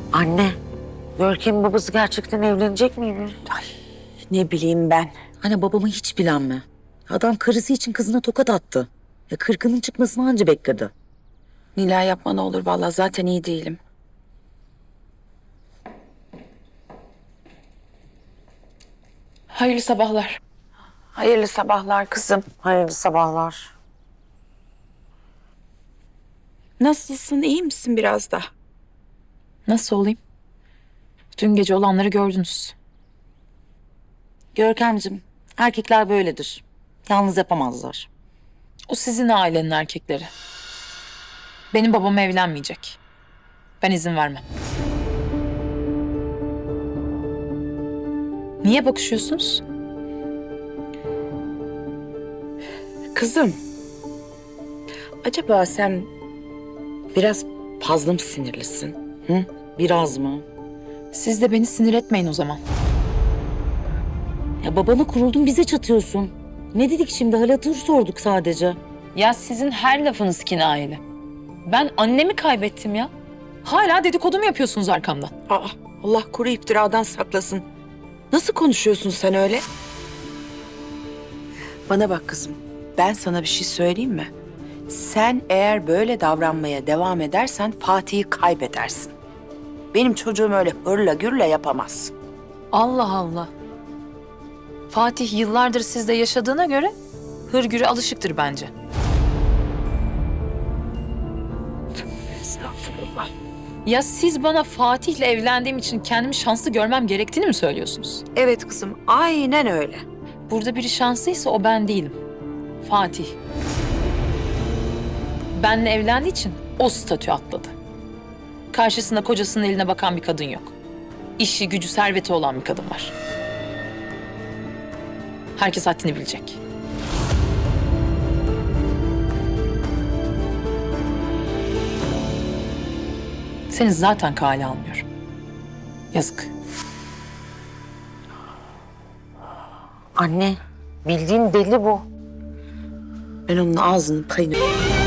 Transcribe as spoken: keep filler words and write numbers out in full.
Anne, Görkem'in babası gerçekten evlenecek miymiş? Ay, ne bileyim ben. Anne babamı hiç bilenme. Adam karısı için kızına tokat attı. Ya kırkının çıkmasını anca bekledi. Nilay yapma ne olur vallahi zaten iyi değilim. Hayırlı sabahlar. Hayırlı sabahlar kızım. Hayırlı sabahlar. Nasılsın? İyi misin biraz da? Nasıl olayım? Dün gece olanları gördünüz. Görkemciğim, erkekler böyledir. Yalnız yapamazlar. O sizin ailenin erkekleri. Benim babam evlenmeyecek. Ben izin vermem. Niye bakışıyorsunuz? Kızım. Acaba sen biraz fazla mı sinirlisin? Hı? Biraz mı? Siz de beni sinir etmeyin o zaman. Ya babana kuruldun bize çatıyorsun. Ne dedik şimdi? Hal hatır sorduk sadece. Ya sizin her lafınız kinayeli. Ben annemi kaybettim ya. Hala dedikodu mu yapıyorsunuz arkamdan? Aa, Allah kuru iftiradan saklasın. Nasıl konuşuyorsun sen öyle? Bana bak kızım. Ben sana bir şey söyleyeyim mi? Sen eğer böyle davranmaya devam edersen Fatih'i kaybedersin. Benim çocuğum öyle hırla gürle yapamaz. Allah Allah. Fatih yıllardır sizde yaşadığına göre hırgüre alışıktır bence. Estağfurullah. Ya siz bana Fatih'le evlendiğim için kendimi şanslı görmem gerektiğini mi söylüyorsunuz? Evet kızım, aynen öyle. Burada biri şanslıysa o ben değilim. Fatih. Benle evlendiği için o statü atladı. Karşısında kocasının eline bakan bir kadın yok. İşi, gücü, serveti olan bir kadın var. Herkes haddini bilecek. Seni zaten kale almıyorum. Yazık. Anne, bildiğin deli bu. Ben onun ağzının payını...